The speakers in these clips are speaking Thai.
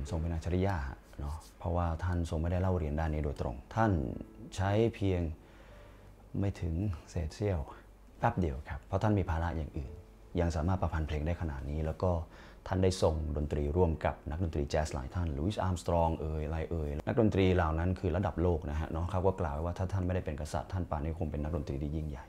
ทรงเป็นอัจฉริยะเนาะเพราะว่าท่านทรงไม่ได้เล่าเรียนด้านนี้โดยตรงท่านใช้เพียงไม่ถึงเศษเสี้ยวแป๊บเดียวครับเพราะท่านมีภาระอย่างอื่นยังสามารถประพันธ์เพลงได้ขนาดนี้แล้วก็ท่านได้ทรงดนตรีร่วมกับนักดนตรีแจ๊สหลายท่านลุยส์อาร์มสตรองอะไรนักดนตรีเหล่านั้นคือระดับโลกนะฮะเนาะเขาก็กล่าวไว้ว่าถ้าท่านไม่ได้เป็นกษัตริย์ท่านป่านนี้คงเป็นนักดนตรีที่ยิ่งใหญ่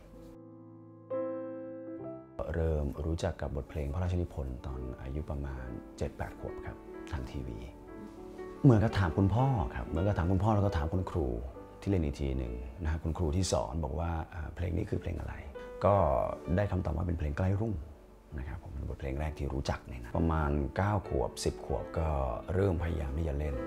เริ่มรู้จักกับบทเพลงพระราชนิพนธ์ตอนอายุประมาณ 7-8 ขวบครับทางทีวีเหมือนกับถามคุณพ่อครับเหมือนกับถามคุณพ่อแล้วก็ถามคุณครูที่เรียนอีกทีหนึ่งนะฮะคุณครูที่สอนบอกว่าเพลงนี้คือเพลงอะไรก็ได้คำตอบว่าเป็นเพลงใกล้รุ่งนะครับผมเป็นบทเพลงแรกที่รู้จักเนี่ยนะประมาณ9 ขวบ 10 ขวบก็เริ่มพยายามที่จะเล่น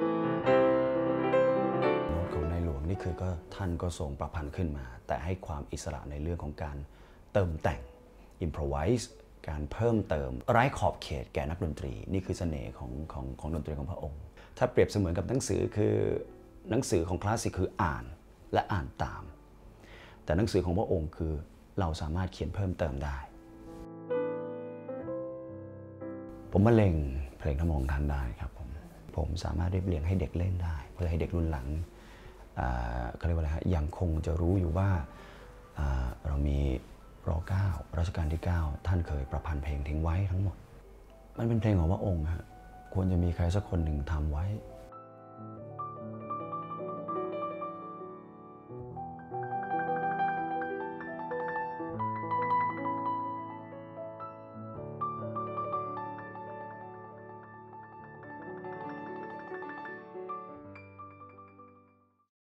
โน้ตของในหลวงนี่คือก็ท่านก็ทรงประพันธ์ขึ้นมาแต่ให้ความอิสระในเรื่องของการเติมแต่ง improvise การเพิ่มเติมไร้ขอบเขตแก่นักดนตรีนี่คือเสน่ห์ของดนตรีของพระองค์ถ้าเปรียบเสมือนกับหนังสือคือหนังสือของคลาสสิกคืออ่านและอ่านตามแต่หนังสือของพระองค์คือเราสามารถเขียนเพิ่มเติมได้ผมบรรเลงเพลงทำนองท่านได้ครับผมสามารถเรียบเรียงให้เด็กเล่นได้เพื่อให้เด็กรุ่นหลังเขาเรียกว่าอะไรฮะยังคงจะรู้อยู่ว่าเรามีร.9 รัชกาลที่ 9ท่านเคยประพันธ์เพลงทิ้งไว้ทั้งหมดมันเป็นเพลงของพระองค์ฮะควรจะมีใครสักคนหนึ่งทำไว้